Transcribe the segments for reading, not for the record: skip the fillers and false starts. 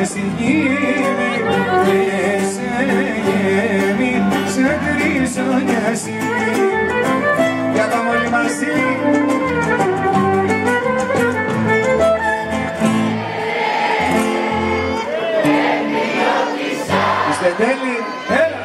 στη γύρι και σε γέμι σε χρυσόνια σημεί. Για πάμε όλοι μαζί. Είστε τέλειοι, έλα!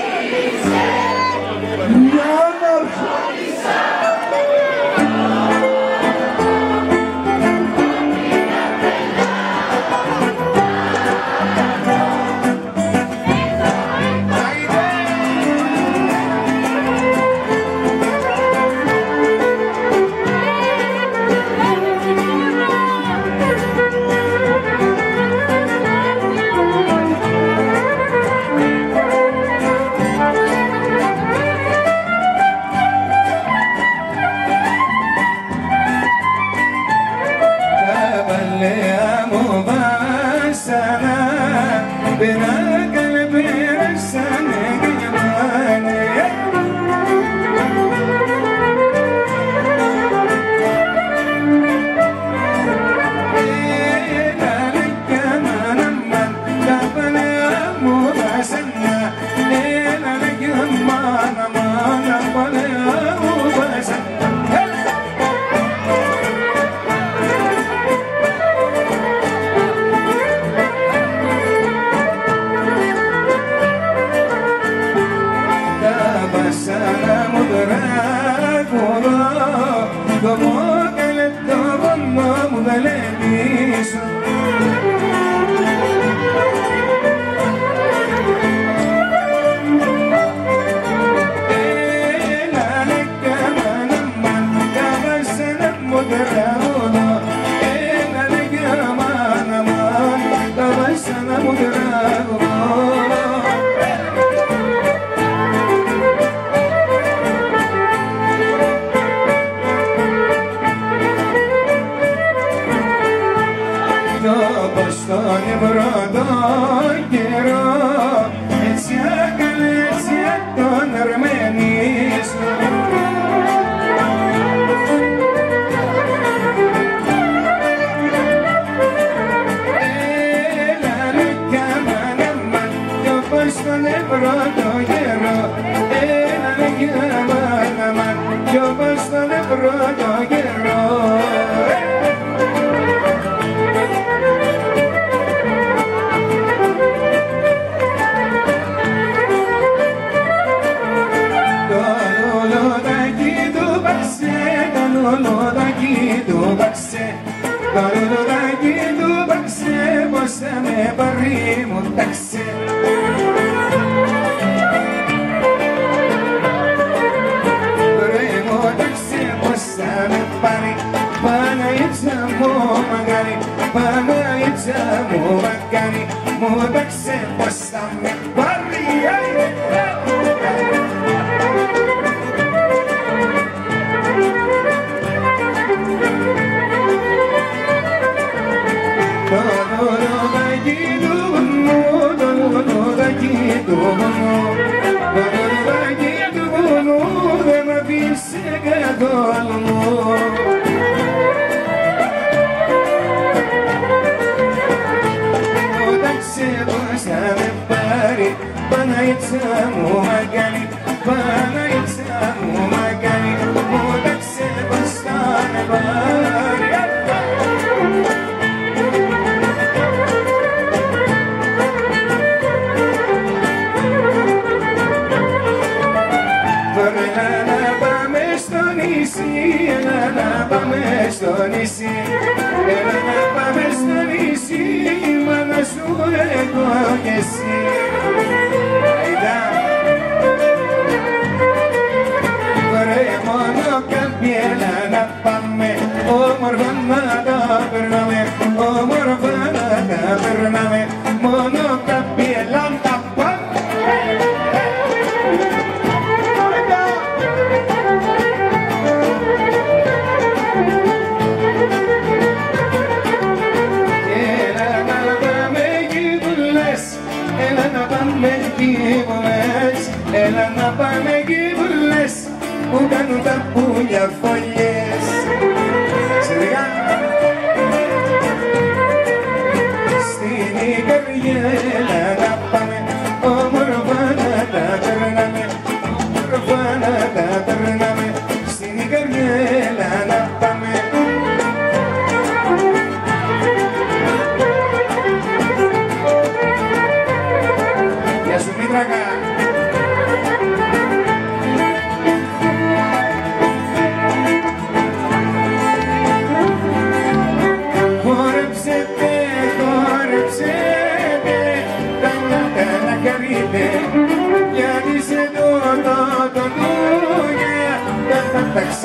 Έλα να πάμε εκεί που λες, που κάνουν τα πουλιά φωλιές. Στην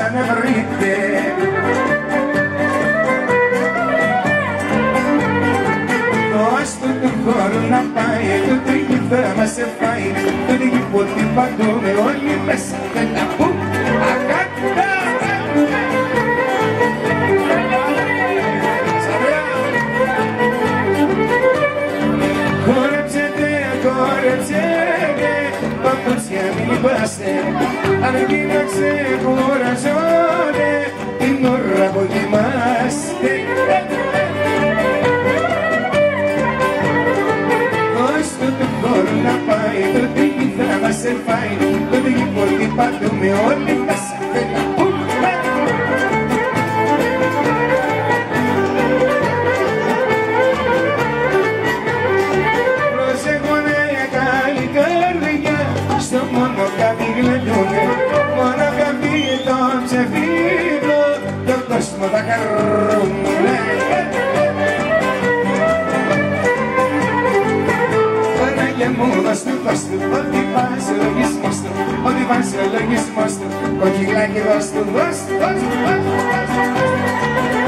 να βρείτε. Δώσ' του του χώρου να πάει, το τρίγι θα μας εφάει, το τρίγι ποτέ πατούμε όλοι μέσα, δεν τα πούμε, αγάπητα. Χόρεψετε, παπούτσια μην λυπάστε, αν εκείνα ξεκουραζόνε, την ώρα που κοιμάστε. Δώσ' του του χώρου να πάει, το τρίγι θα μας εφάει, το τρίγι πολύ πατούμε όλοι μέσα, δεν τα πούμε. Στο μόνο κάτι γλεντούνε, μόνο κάτι το ψεφίδο, τον κόσμο θα χαρούνε. Παναγιά μου δώσ' του, ό,τι πας ο λογισμός του, ό,τι πας ο λογισμός του, κοκκιλάκι δώσ' του, δώσ' του.